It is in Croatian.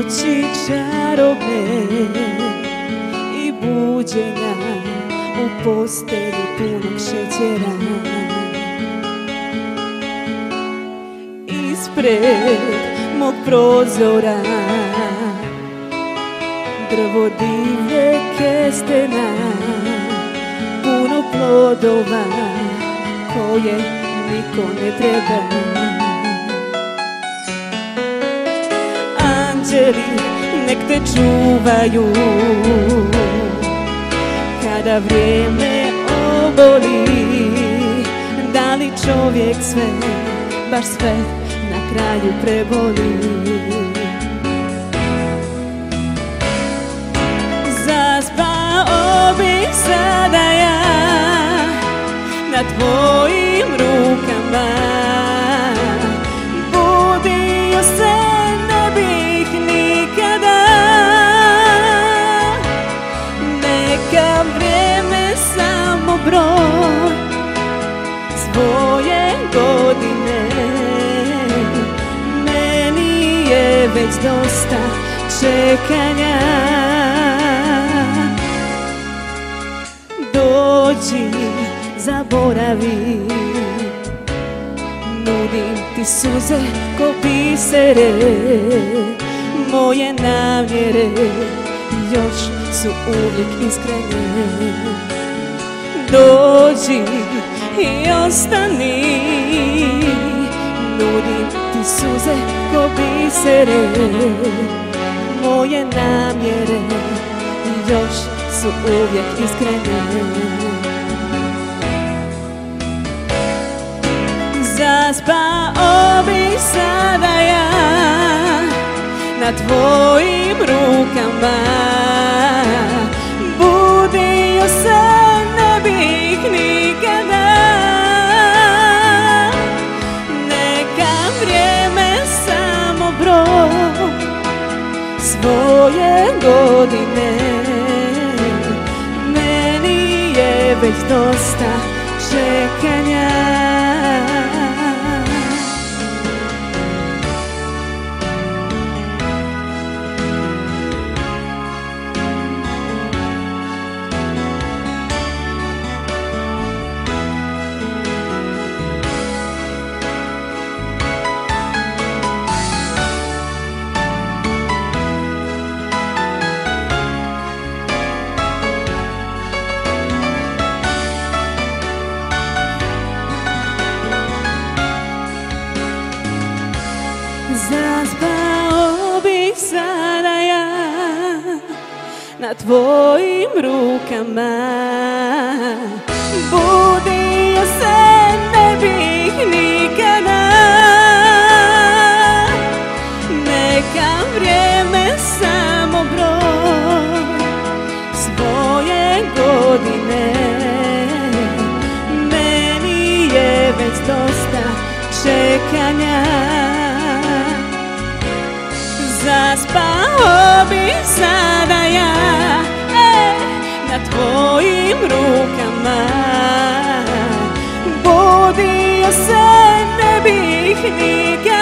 noći čarobne i buđenja u postelji punog šećera. Ispred mog prozora drvo divlje kestena, puno plodova koje niko ne treba. Anđeli nek te čuvaju kada vrijeme oboli. Da li čovjek sve, baš sve na kraju preboli? Zaspao bih sada ja na tvojim rukama, budio se ne bih nikada. Neka vrijeme samo broj svoje godine, meni je već dosta čekanja. Dođi, zaboravi, nudim ti suze ko bisere. Moje namjere još su uvijek iskrene. Dođi i ostani, nudim ti suze ko bisere. Moje namjere još su uvijek iskrene. Zaspao bih sada ja na tvojim rukama, budio se ne bih nikada. Neka vrijeme samo broj svoje godine, meni je već dosta čekanja. Zaspao bih sada ja na tvojim rukama, budio se ne bih nikada. Neka vrijeme samo broj svoje godine, meni je već dosta čekanja. Zaspao bih sada ja na tvojim rukama, budio se ne bih nikada.